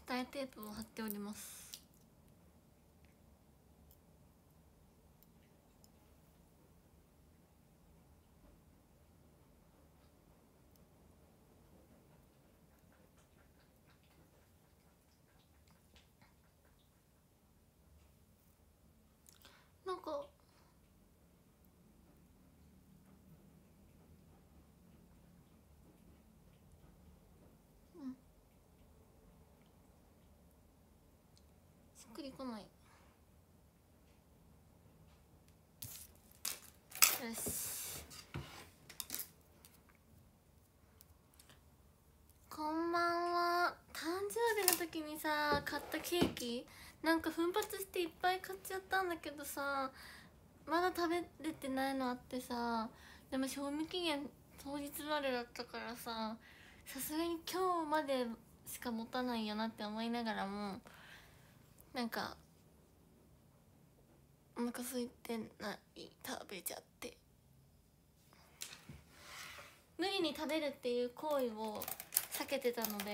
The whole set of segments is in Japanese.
二重テープを貼っております。なんかしっくりこない。よし、こんばんは。誕生日の時にさ買ったケーキなんか奮発していっぱい買っちゃったんだけどさ、まだ食べれてないのあってさ、でも賞味期限当日までだったからさ、さすがに今日までしか持たないよなって思いながらも、なんかお腹空いてない食べちゃって、無理に食べるっていう行為を避けてたので、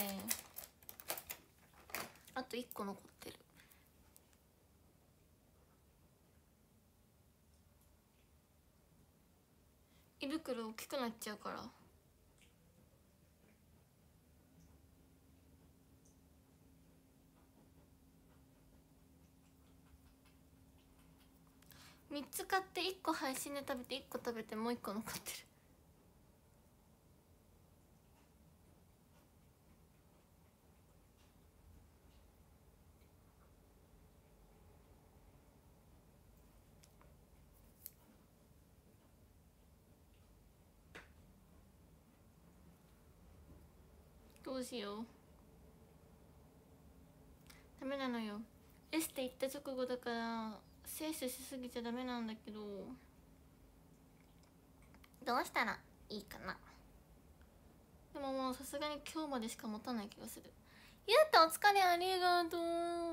あと1個残ってる。胃袋大きくなっちゃうから。3つ買って1個配信で食べて1個食べてもう1個残ってる。どうしよう。ダメなのよ。エステ行った直後だから摂取しすぎちゃダメなんだけど、どうしたらいいかな。でももうさすがに今日までしか持たない気がする。ゆうたお疲れありがとう。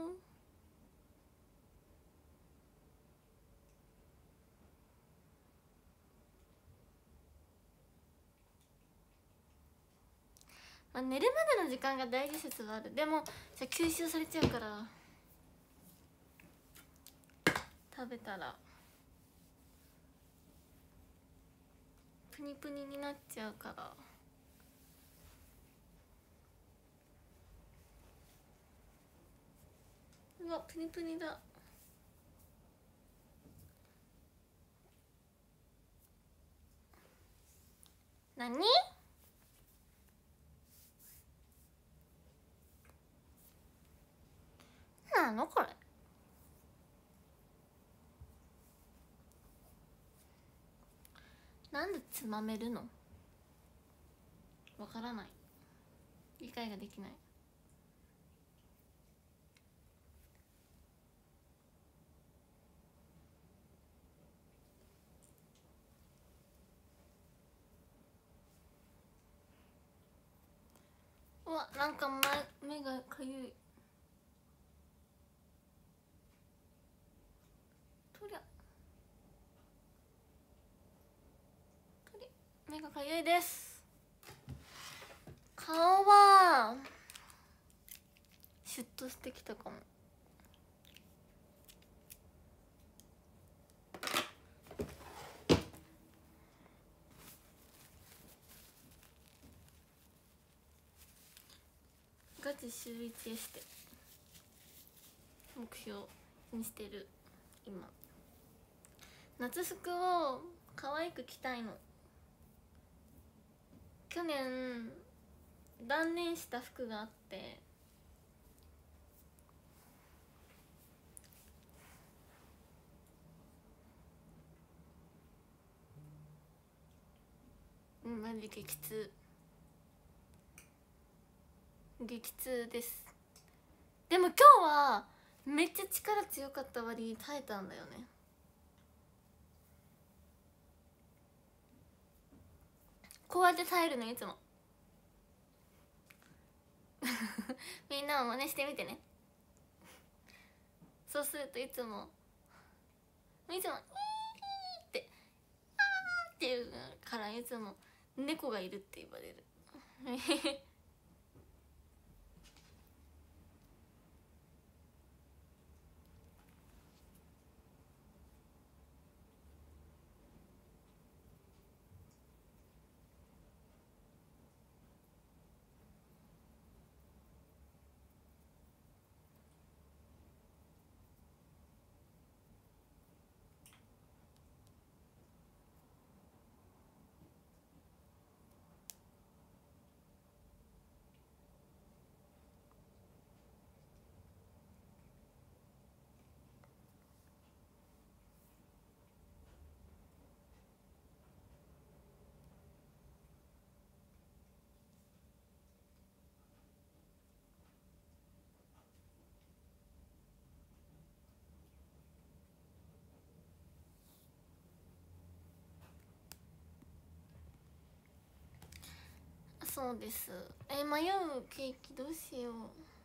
まあ、寝るまでの時間が大事説はある。でもじゃあ吸収されちゃうから食べたらプニプニになっちゃうから。うわプニプニだ。何なのこれ。なんでつまめるのわからない。理解ができない。うわなんか目がかゆい。とりゃ目がかゆいです。顔はシュッとしてきたかも。ガチ週1エステ目標にしてる今。夏服を可愛く着たいの。去年断念した服があって、マジ激痛激痛です。でも今日はめっちゃ力強かった割に耐えたんだよね。こうやって耐えるのいつもみんなも真似してみてね。そうするといつも「イーって「あー」って言うからいつも猫がいるって言われるそうです。迷うケーキどうしよう。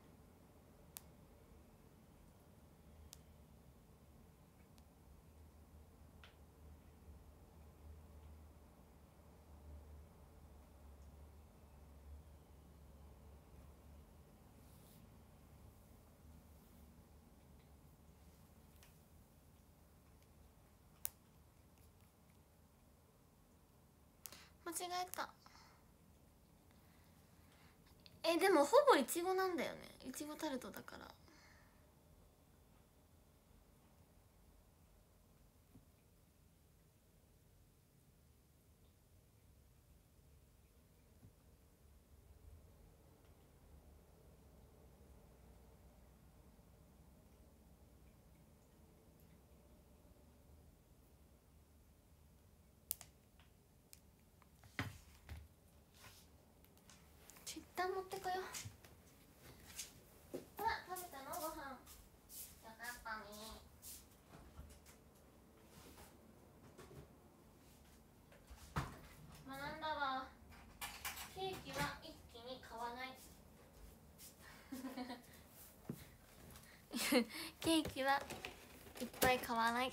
間違えた。でもほぼいちごなんだよね。いちごタルトだから。一旦持ってこよう。ほら食べたのご飯。よかったね。学んだわ。ケーキは一気に買わない。ケーキはいっぱい買わない。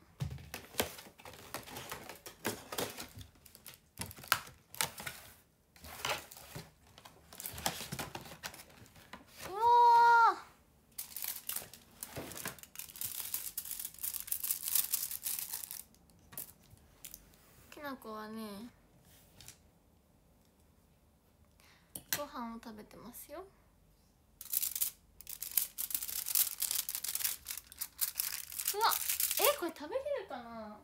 うわー、きなこはねご飯を食べてますよ。うわ、これ食べれるかな。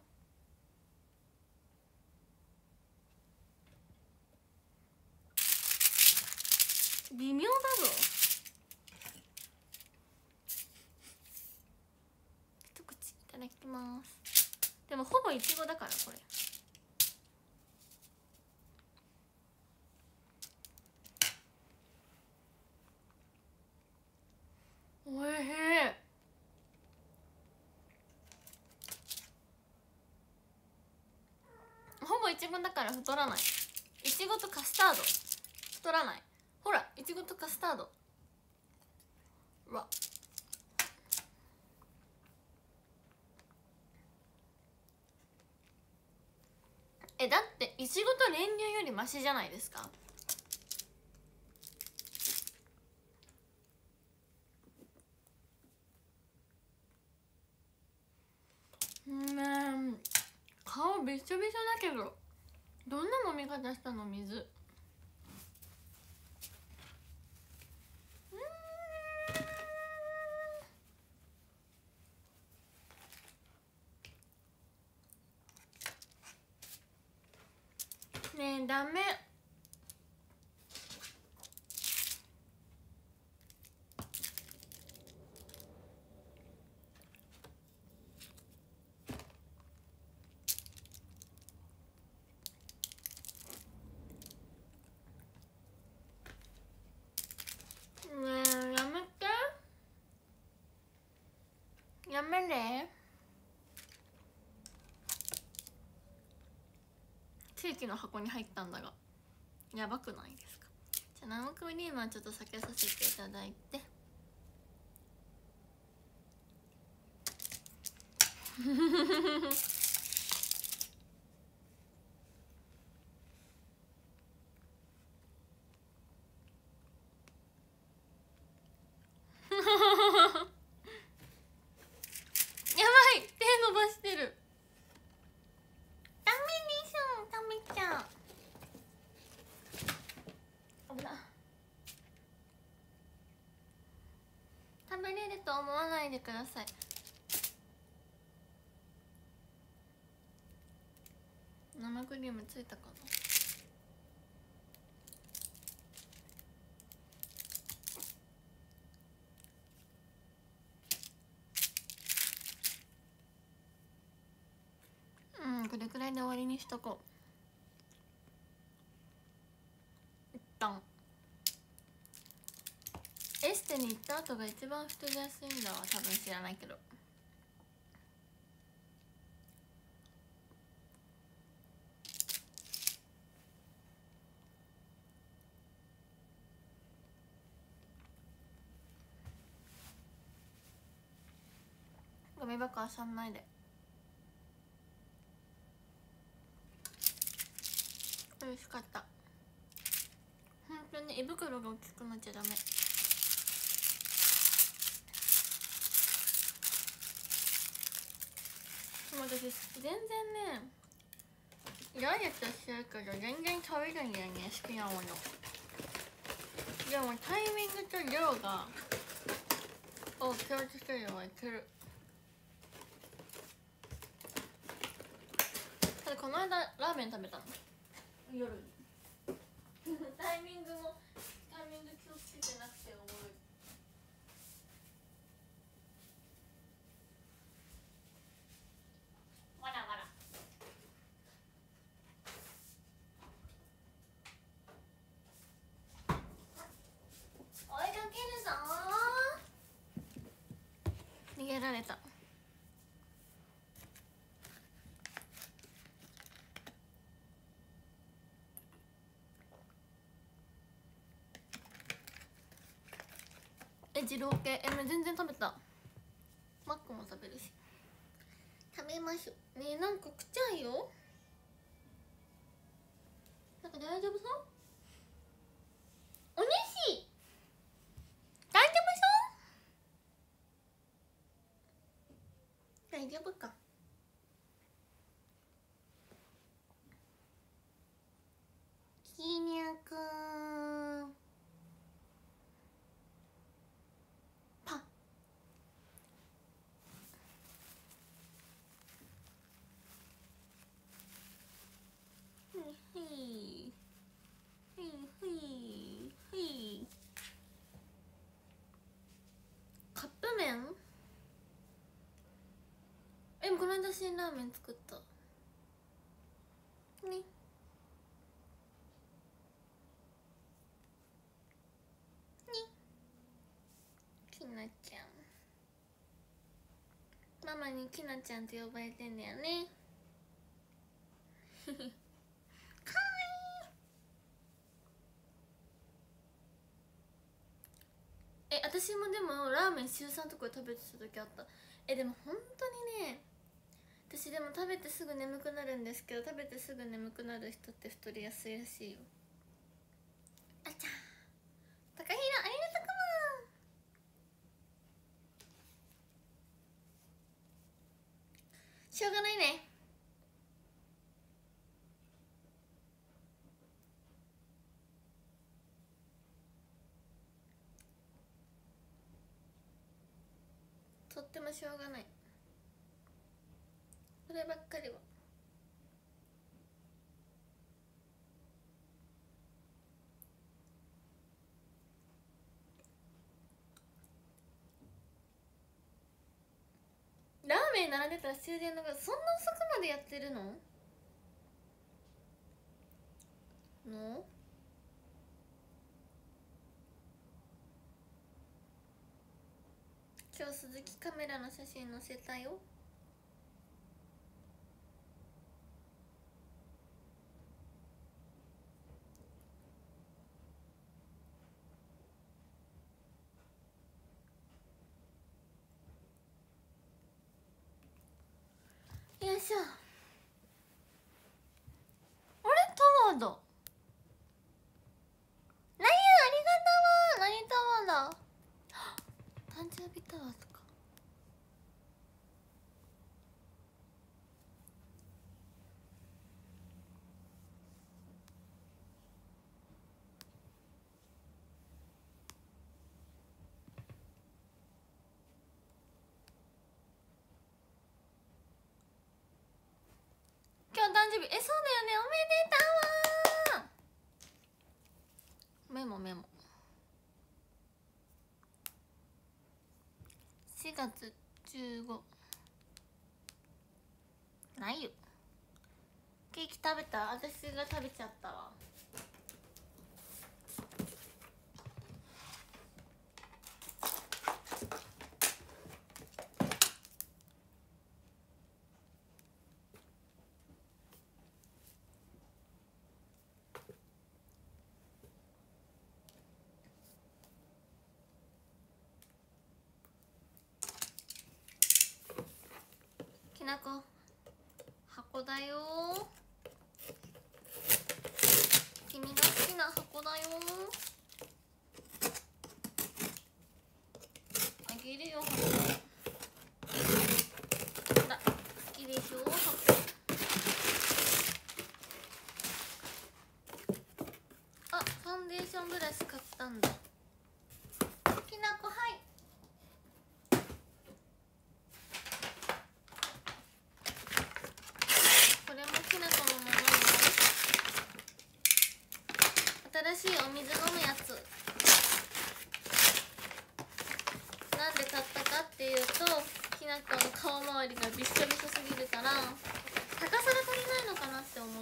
微妙だぞ。一口いただきます。でもほぼいちごだからこれ。おいしい。ほぼいちごだから太らない。いちごとカスタード太らない。ほらいちごとカスタード。うわ、だっていちごと練乳よりマシじゃないですか。顔びしょびしょだけどどんな飲み方したの。水。ねえダメ。ねえやめて、やめれ。ケーキの箱に入ったんだがやばくないですか。じゃあ生クリームはちょっと避けさせていただいて。やばい、手伸ばしてる。ダメでしょ、食べちゃう。危ない。食べれると思わないでください。生クリームついたかな。これくらいで終わりにしとこう。一旦エステに行った後が一番太りやすいんだわ。多分知らないけど。 ゴミ箱あさんないで。美味しかった。本当に胃袋が大きくなっちゃダメ。でも私全然ねダイエットしてるけど全然食べるんだよね、好きなもの。でもタイミングと量が気をつけるはいける。ただこの間ラーメン食べたの夜にタイミング気をつけてなくておもろい。まだまだ追いかけるぞー。逃げられた。二郎系全然食べた。マックも食べるし。食べましょうね。なんか食っちゃうよ。なんか大丈夫そう？おねし大丈夫そう？大丈夫か。きにゃくんパッ。ふいふいふいふいふい。カップ麺この間辛ラーメン作ったね。きなちゃんママにきなちゃんって呼ばれてんだよねかわいい。私もでもラーメン週3とかで食べてた時あった。でも本当にね、私でも食べてすぐ眠くなるんですけど、食べてすぐ眠くなる人って太りやすいらしいよ。あちゃ高平ありがとう。しょうがないね。とってもしょうがない、こればっかりは。ラーメン並んでたら終電のがそんな遅くまでやってるの今日鈴木カメラの写真載せたよ。よいしょ。あれタワーだ。なゆありがとう。何タワーだ。誕生日タワーとか。今日誕生日。そうだよね。おめでとう。メモ4月15。ないよ。ケーキ食べた？私が食べちゃったわ。 なこ箱だよ。君が好きな箱だよ。あげるよ箱。ほら好きでしょ箱。あ、ファンデーションブラシ買ったんだ。きなこ、はい。これもきなこのものよ。新しいお水飲むやつ。なんで買ったかっていうと、きなこの顔周りがびっしょびしょすぎるから、高さが足りないのかなって思って、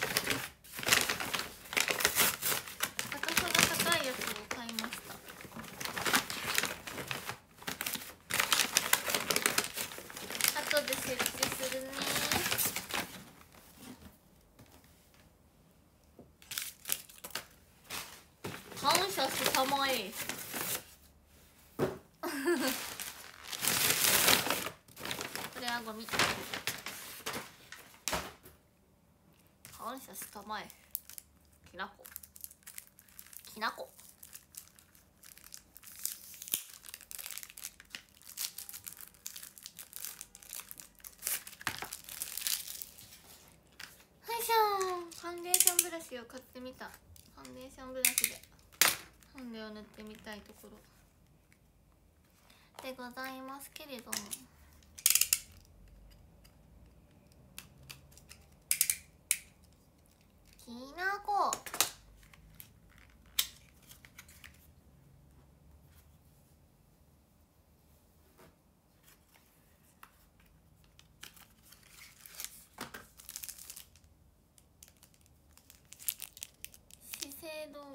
高さが高いやつを買いました。後で設置するね。感謝したまえ。これはゴミ。感謝したまえ。きなこ。きなこ。はいしょー。ファンデーションブラシを買ってみた。ファンデーションブラシでファンデを塗ってみたいところでございますけれども、きなこ。資生堂。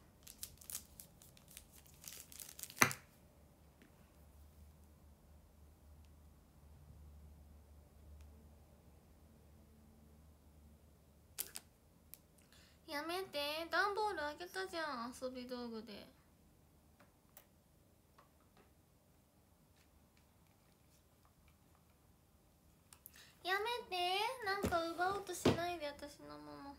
やめて、段ボールあげたじゃん、遊び道具で。やめて、なんか奪おうとしないで、私のもの。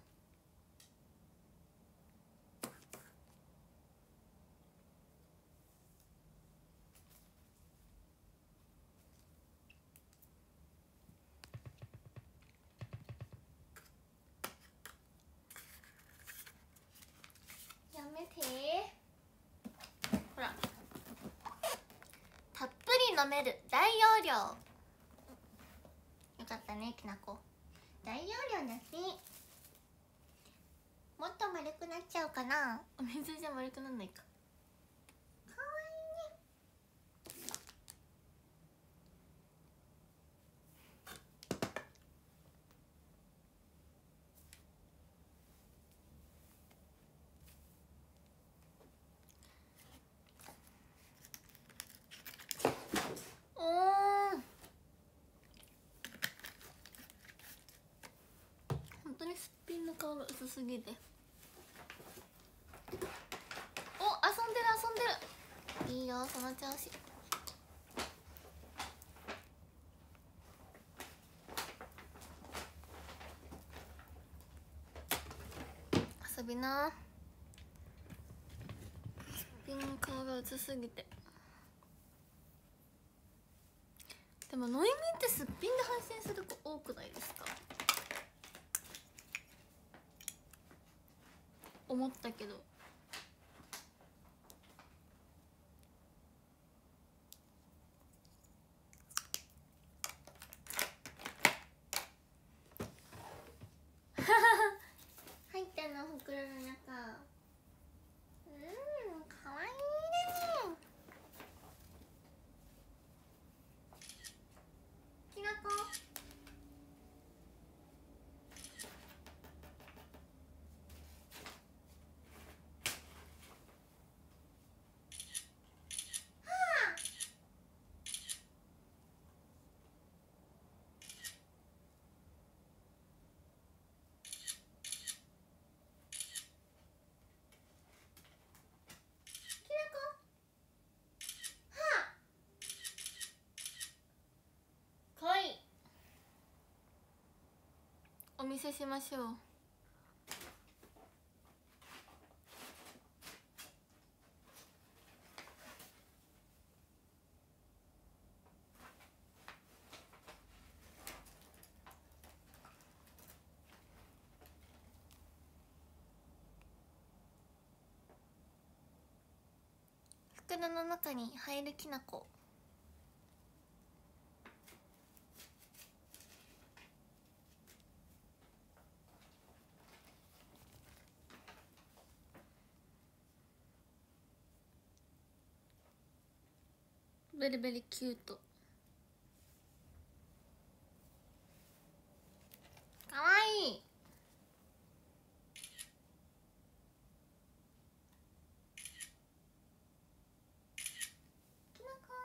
やめて。ほら、たっぷり飲める大容量。よかったね、きなこ。大容量だし、もっと丸くなっちゃうかな。お水じゃ丸くなんないか。かわいいね。本当にすっぴんの顔が薄すぎて。お、遊んでる遊んでる。いいよ、その調子。遊びな。すっぴんの顔が薄すぎて。でもノイミーってすっぴんで配信する子多くないですか？思ったけど。入ったの袋の中。かわいいね。きなこ。 見せしましょう。袋の中に入るきなこ。ベリベリキュート。かわいい。きなこ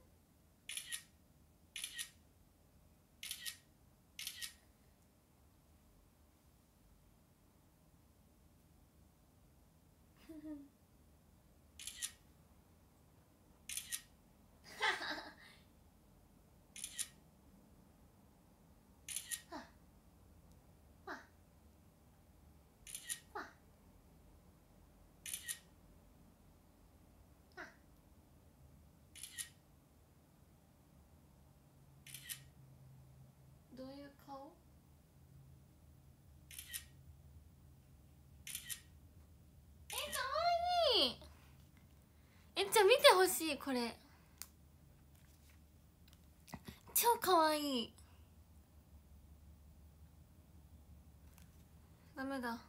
どういう顔？かわいい。じゃあ見てほしい。これ超かわいい。ダメだ。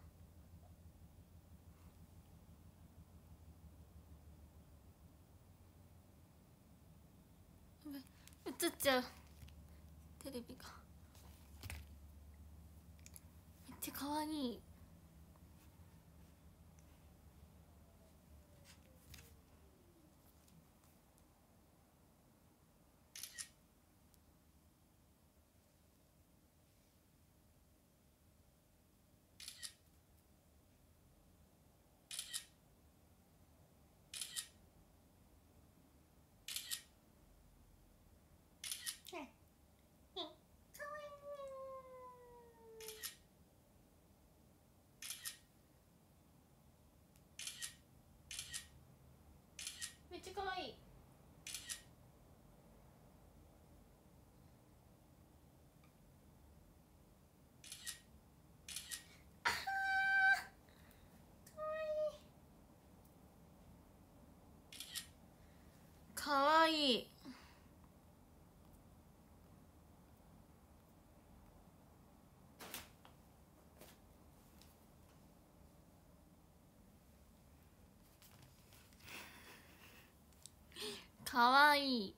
映っちゃうテレビが。めっちゃかわいい。めっちゃかわいい。あーかわいい。かわいい。かわいい。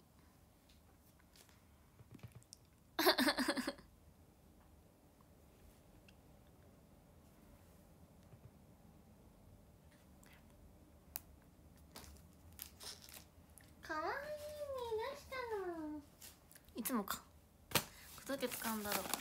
かわいいに出したの。いつもか。どうやって使うんだろう。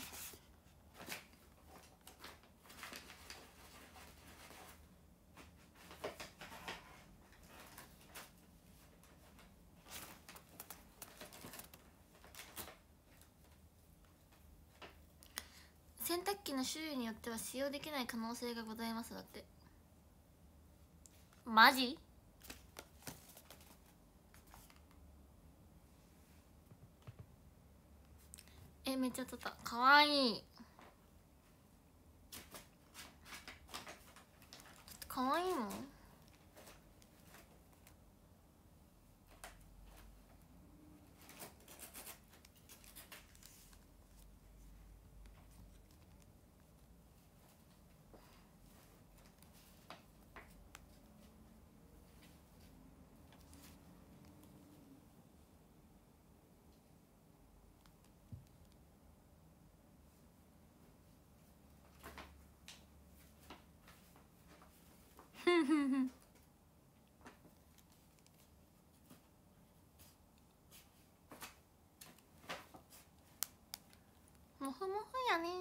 洗濯機の種類によっては使用できない可能性がございます。だって。マジ？めっちゃ撮った。かわいい。かわいいの？ふんふんふん。もふもふやね。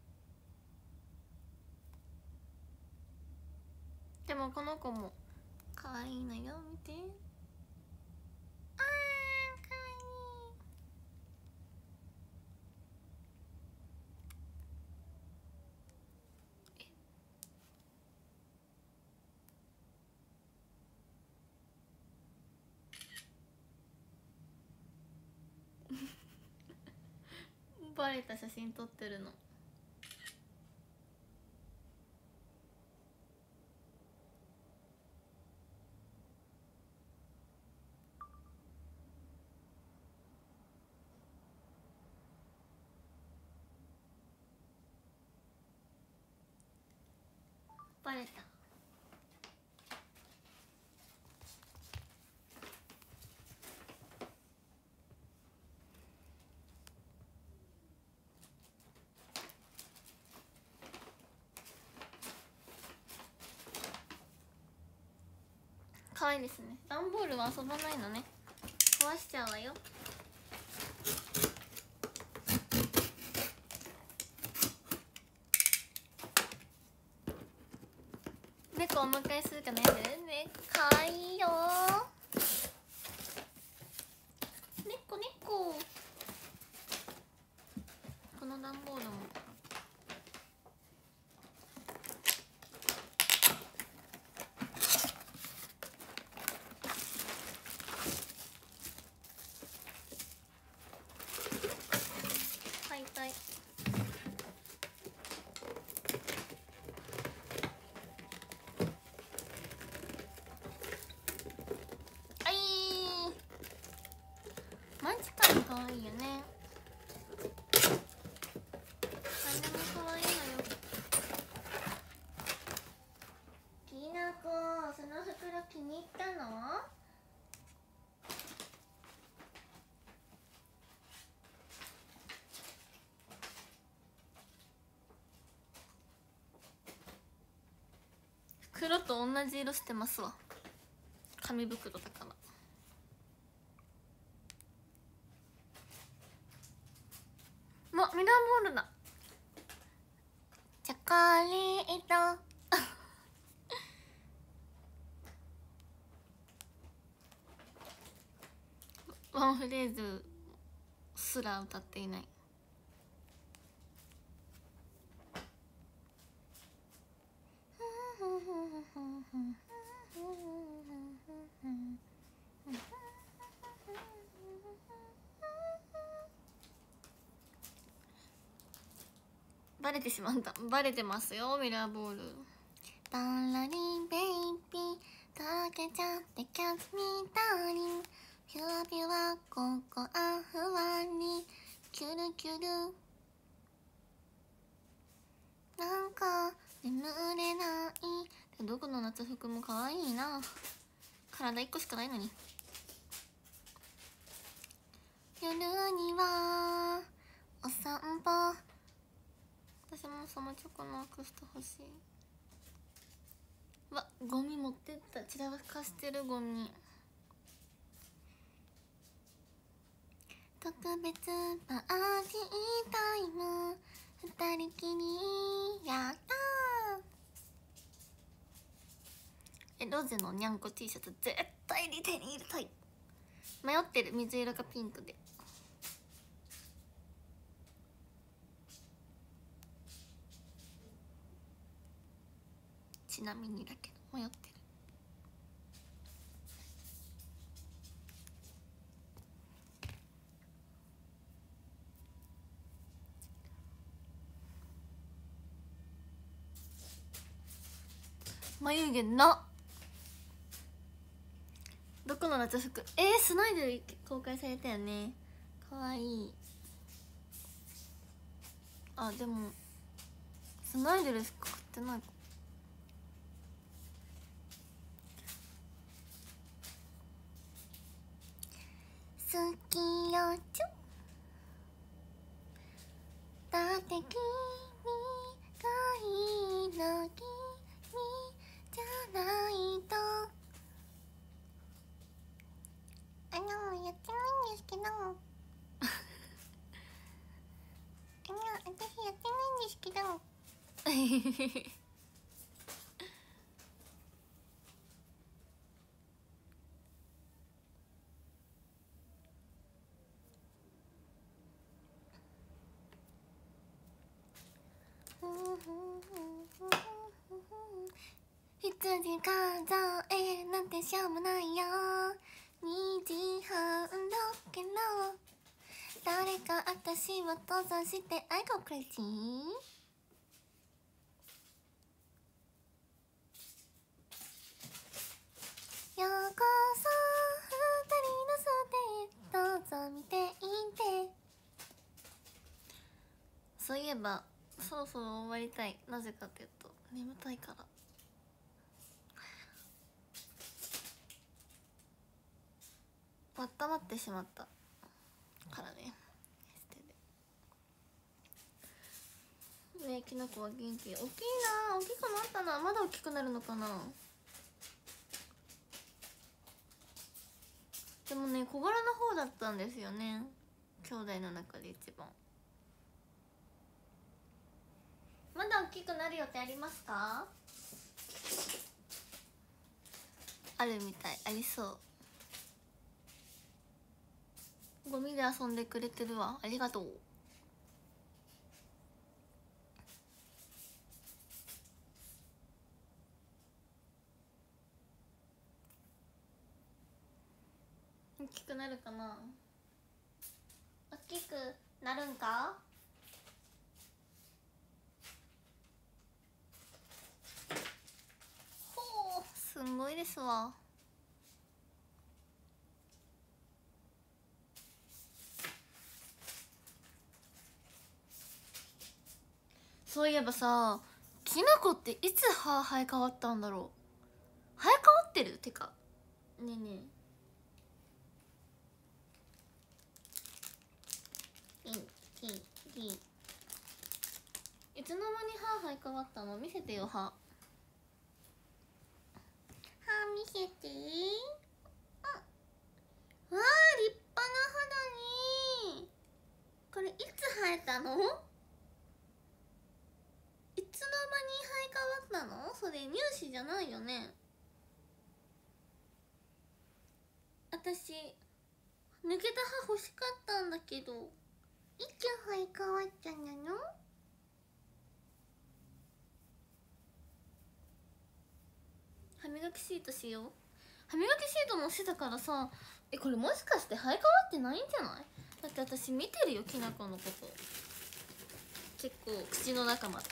でもこの子もかわいいのよ、見て。あー、かわいい。バレた写真撮ってるの。バレた。可愛いですね。段ボールは遊ばないのね。壊しちゃうわよ。猫お迎えするか悩んでるね。可愛いよー。猫猫。この段ボールも買いたい。あいー、マジかに可愛いよね。何でも可愛いのよ。きなこ、その袋気に入ったの？黒と同じ色してますわ。紙袋だから。ミラーボールだ。チョコレートワンフレーズすら歌っていない。バレてしまった。バレてますよ、ミラーボール。パラリンベイビーとろけちゃってキャッツミーダーリン、ピュアピュアココアふわりキュルキュル、なんか眠れない。どこの夏服も可愛いな。体1個しかないのに。夜にはお散歩。私もそのチョコのアクスタ欲しい。わ、ゴミ持ってった。散らかしてるゴミ。特別パーティータイム、二人きりやったー。ロゼのにゃんこ T シャツ絶対に手に入れたい。迷ってる、水色かピンクで。ちなみにだけど迷ってる。眉毛な。どこの夏服？スナイデル公開されたよね。かわいい。あ、でもスナイデルしか買ってないか。好きよちょ。だって君がいいの君じゃないと。やってないんですけど私やってないんですけど羊数えなんてしょうもないよ。2時半だけど誰か私を登山して I go crazy。 ようこそ二人のステージどうぞ見ていて。そういえばそろそろ終わりたい。なぜかというと眠たいから。温まってしまったからね。ねえ、きなこは元気。大きいな。大きくなったな。まだ大きくなるのかな。でもね、小柄な方だったんですよね、兄弟の中で一番。まだ大きくなる予定ありますか？あるみたい。ありそう。ゴミで遊んでくれてるわ。ありがとう。大きくなるかな。大きくなるんか。ほう、すんごいですわ。そういえばさ、きなこっていつ歯生え変わったんだろう。生え変わってる？てかねえねえ、いつの間に歯生え変わったの？見せてよ、歯。歯見せて。あ、わあ、立派な歯だね。これいつ生えたの？いつの間に生え変わったの？それ乳歯じゃないよね。私抜けた歯欲しかったんだけど、いつ生え変わったの？歯磨きシートしよう。歯磨きシートもしてたからさ。これもしかして生え変わってないんじゃない？だって私見てるよ、きなこのこと。結構口の中まで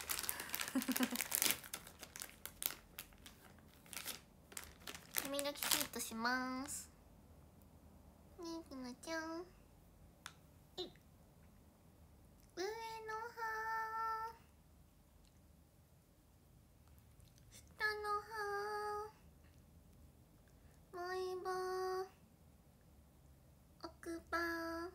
歯磨きシートします。ねえ、きなちゃん。上の歯、下の歯、前歯、奥歯。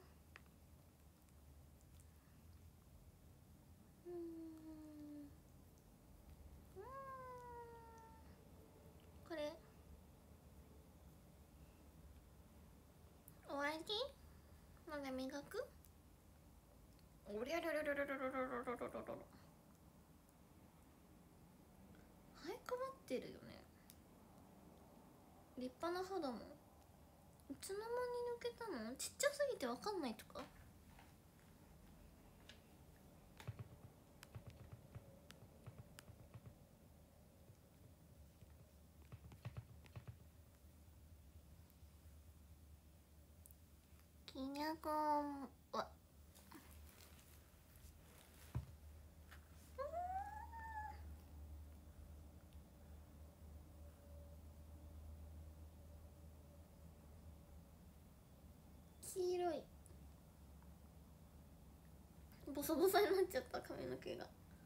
これ終わり？まだ磨く？おりゃりゃりゃりゃりゃりゃりゃりゃりゃりゃりゃ。生え変わってるよね。立派な歯だもん。いつの間に抜けたの？ちっちゃすぎてわかんないとか。きなこは黄色い。ボサボサになっちゃった髪の毛が。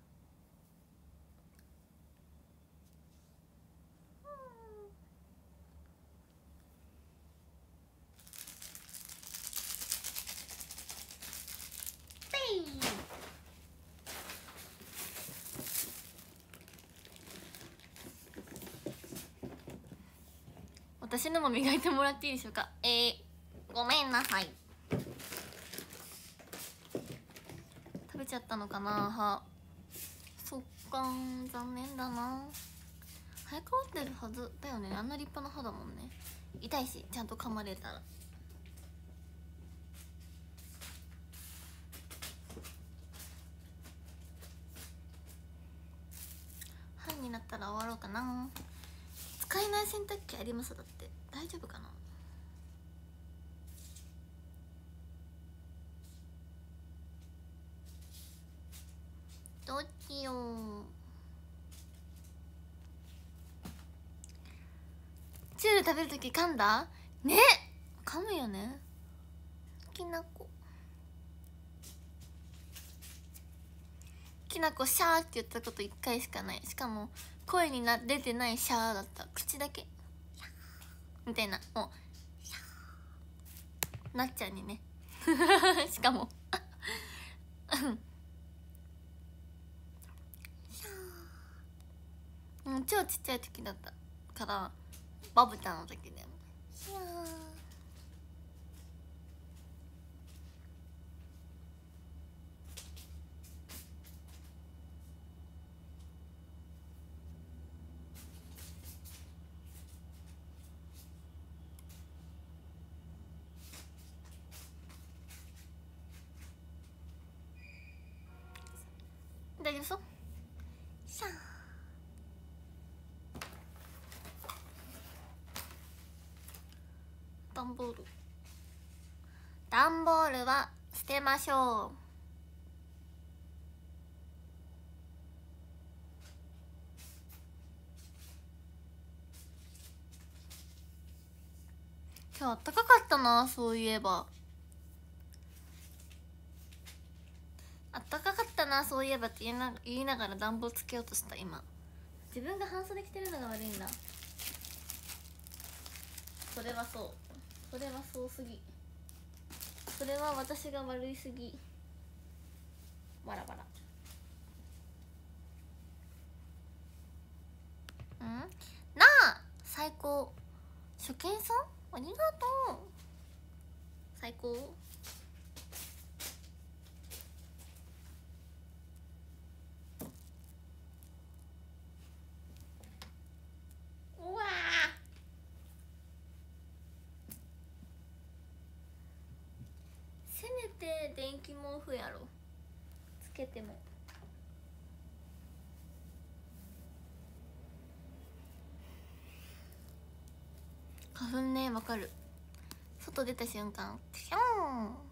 私のも磨いてもらっていいでしょうか。ごめんなさい。食べちゃったのかな、歯。そっかー、残念だな。生え変わってるはずだよね。あんな立派な歯だもんね。痛いし、ちゃんと噛まれたら。 ったら終わろうかな。使えない洗濯機あります？だって大丈夫かな。どっちよ。チュール食べるとき噛んだね。噛むよね。きなこきなこシャーって言ったこと1回しかない。しかも声に出てないシャーだった。口だけみたいな、もうなっちゃんにねしかも超ちっちゃい時だったからバブちゃんの時だよ。大丈夫そう。シャー。段ボールは捨てましょう。今日あったかかったな。そういえばあったかかったな。そういえばって言いながら暖房つけようとした。今自分が半袖着てるのが悪いんだ。それはそうすぎ。それは私が悪いすぎ。バラバラ。なあ最高。初見さんありがとう。最高。うわせめて電気毛布やろ。つけても花粉ね。わかる。外出た瞬間ピョーン。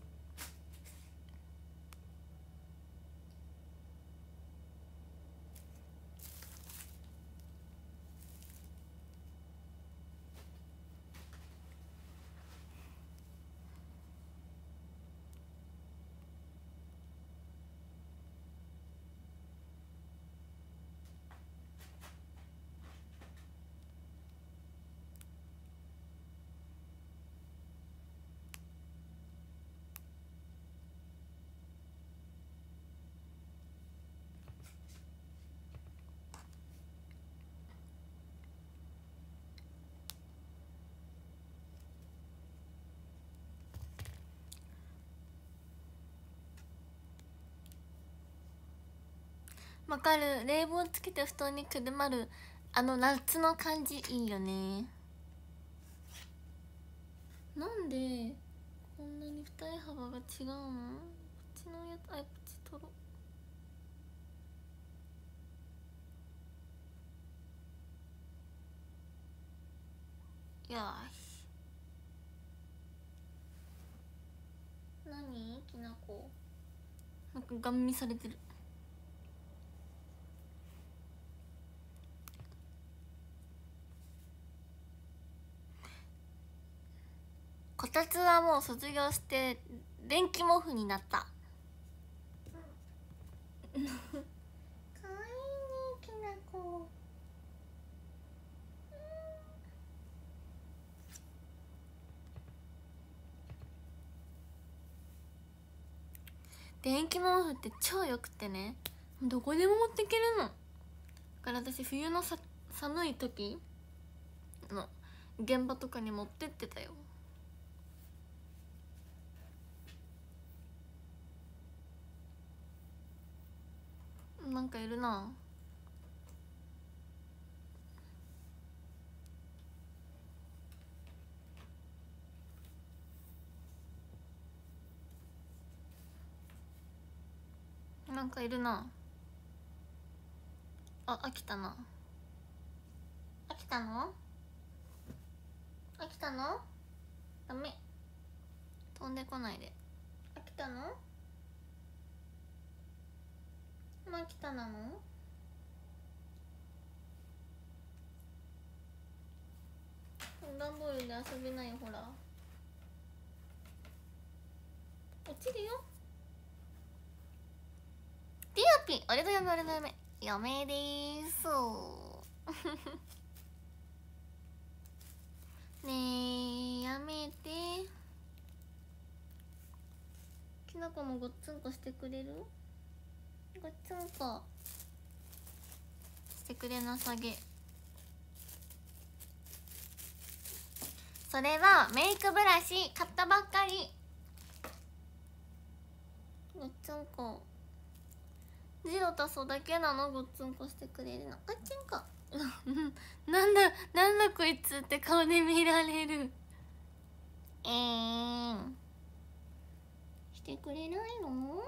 わかる。冷房つけて布団にくるまるあの夏の感じいいよね。なんでこんなに二重幅が違うの。こっちのやつこっち取ろう。よし。何きなこなんかガン見されてる。こたつはもう卒業して電気毛布になった。かわいいねきなこ。電気毛布って超よくてね、どこでも持っていけるの。だから私冬の寒い時の現場とかに持ってってたよ。なんかいるな。なんかいるな。 あ、飽きたな。飽きたの？飽きたの？ダメ、飛んでこないで。飽きたの？もう飽きたなの？段ボールで遊びないよ、ほら。落ちるよ。ティアピン、俺の嫁、俺の嫁、嫁でーすねえ、やめて。きなこもごっつんこしてくれる？ごっつんこしてくれなさげ。それはメイクブラシ買ったばっかり。ごっつんこジロタソだけなの？ごっつんこしてくれるの。あっちんこなんだこいつって顔で見られる。してくれないの？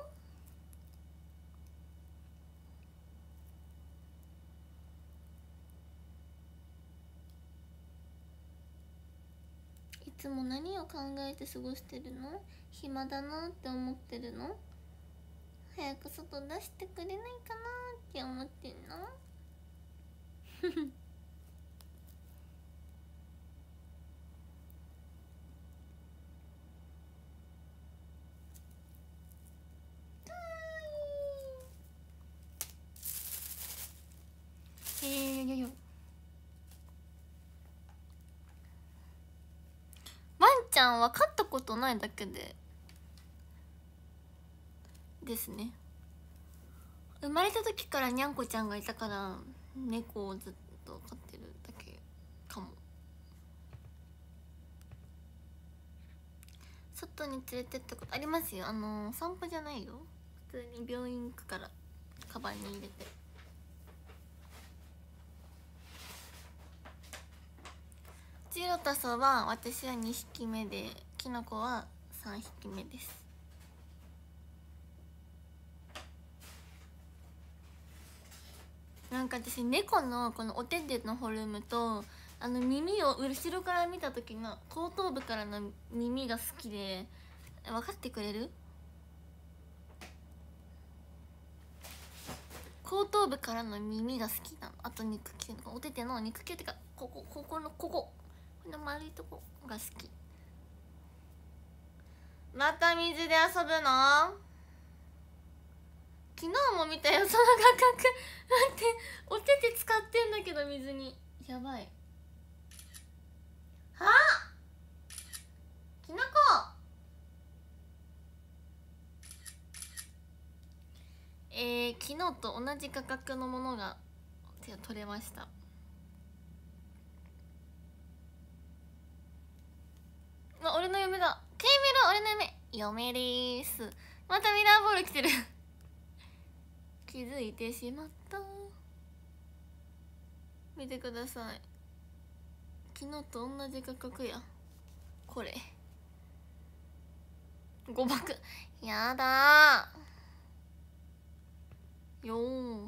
いつも何を考えて過ごしてるの？暇だなって思ってるの？早く外出してくれないかなって思ってんの？ワンちゃんは飼ったことないだけでですね。生まれた時からにゃんこちゃんがいたから猫をずっと飼ってるだけかも。外に連れてったことありますよ。散歩じゃないよ、普通に病院行くからカバンに入れて。ジロタソは私は2匹目で、キノコは3匹目です。なんか私猫のこのお手手のフォルムと耳を後ろから見た時の後頭部からの耳が好きで、分かってくれる？後頭部からの耳が好きなの。あと肉球、お手手の肉球ってかこの丸いとこが好き。また水で遊ぶの？昨日も見たよその画角。待って、お手手使ってんだけど水に。やばい。はあ、きなこ昨日と同じ価格のものが取れました。俺の嫁だ。ケイメル、俺の嫁でーす。またミラーボール来てる気づいてしまった。見てください、昨日と同じ価格や。これ誤爆やだーよー。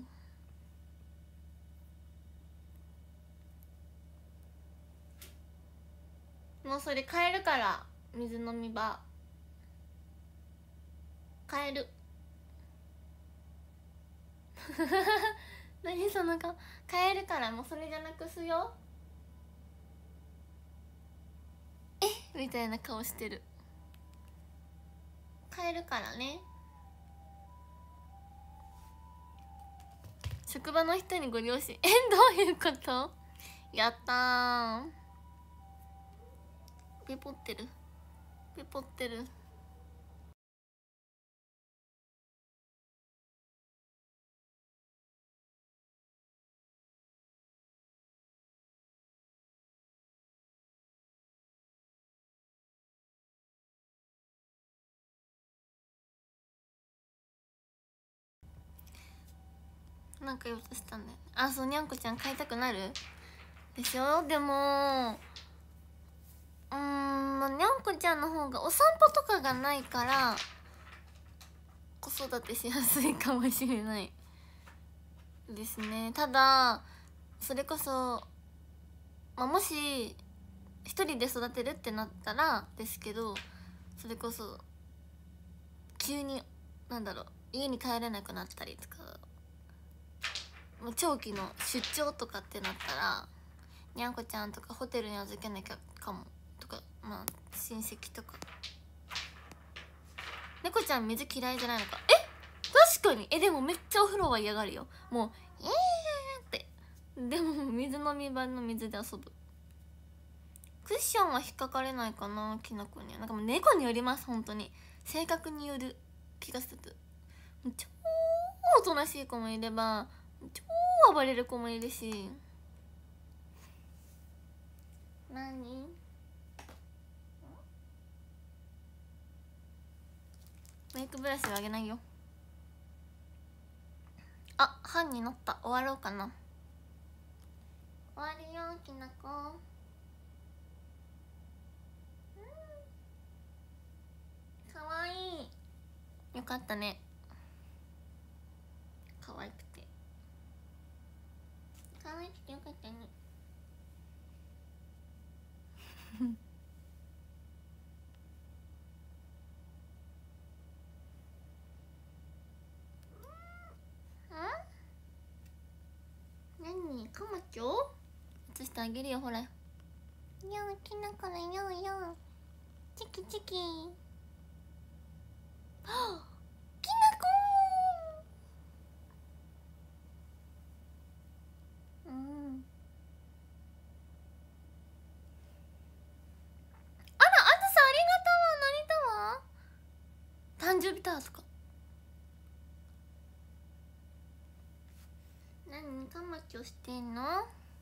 もうそれ買えるから、水飲み場買える何その顔。買えるから、もうそれじゃなくすよ。みたいな顔してる。買えるからね。職場の人にご両親どういうこと？やったー。ペポってるペポってる。なんか言おうとしたんだよね。あ、そう、にゃんこちゃん飼いたくなるでしょ。でもにゃんこちゃんの方がお散歩とかがないから子育てしやすいかもしれない。 ですね。ただそれこそ、まあ、もし一人で育てるってなったらですけど、それこそ急になんだろう、家に帰れなくなったりとか、もう長期の出張とかってなったらにゃんこちゃんとかホテルに預けなきゃかもとか、まあ親戚とか。猫ちゃん水嫌いじゃないのか。確かに。でもめっちゃお風呂は嫌がるよ。もうってでも水飲み場の水で遊ぶ。クッションは引っかかれないかな、きなこには。なんかもう猫によります、本当に。性格による気がする。超おとなしい子もいれば超暴れる子もいるし。何？メイクブラシはあげないよ。あ、半になった。終わろうかな。終わるよ、きなこ。かわいい。よかったね。かわいくてよかったね。何？かまちょ映してあげるよ、ほら。よー、きなこのよーよー、チキチキ。はあ、きなこー。あら、あずさんありがとう。何だわ、誕生日タワーとか。何かまちょしてんの？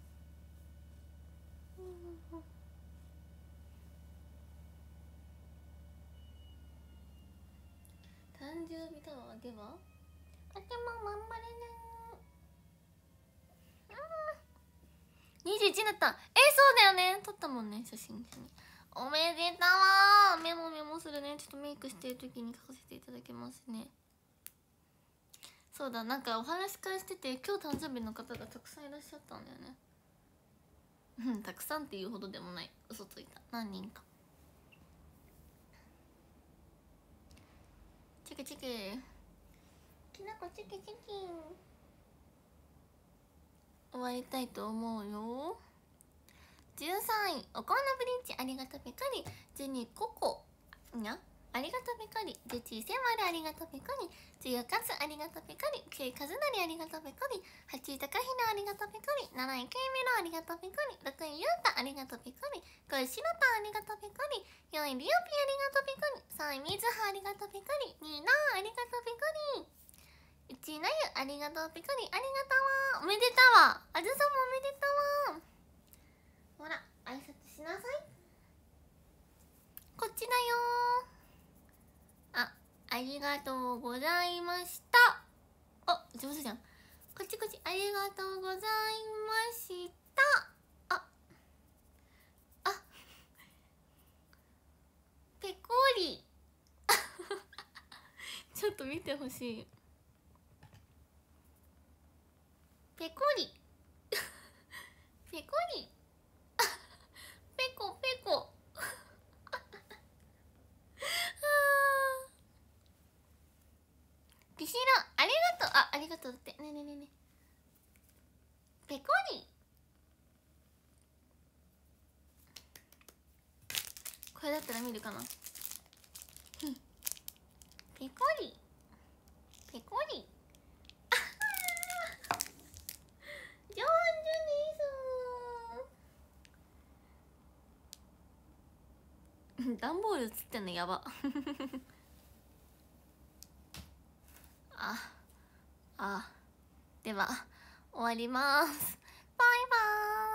誕生日タワーではあてもまんまれな21になった。そうだよね、撮ったもんね、写真。おめでたわ。メモするね。ちょっとメイクしてる時に書かせていただきますね。そうだ、なんかお話し会してて今日誕生日の方がたくさんいらっしゃったんだよね。たくさんっていうほどでもない、嘘ついた。何人か。チキチキ、きなこチキチキ。終わりたいと思うよ。13位おこわのブリンチありがとうペカリ。12ココにゃありがとうペカリ。11セマルありがとうペカリ。10カツありがとうペカリ。9位カズナリありがとうペカリ。8位高ひなありがとうペカリ。7位ケイメロありがとうペカリ。6位ユータありがとうペカリ。5位シロタありがとうペカリ。4位リオピありがとうペカリ。3位ミズハありがとうペカリ。2位ナーありがとうペカリ。1位なゆありがとうペカリ。ありがとうわ。おめでたわ。あずさんもおめでたわ。ほら挨拶しなさい。こっちだよ。ありがとうございました。上手じゃん。こっちありがとうございました。ペコリちょっと見てほしい。ペコリペコリペコペコピシラありがとう。ありがとうって。ねペコリ。これだったら見るかな。ペコリペコリ上手に段ボール映ってんのやばでは終わります。バイバーイ。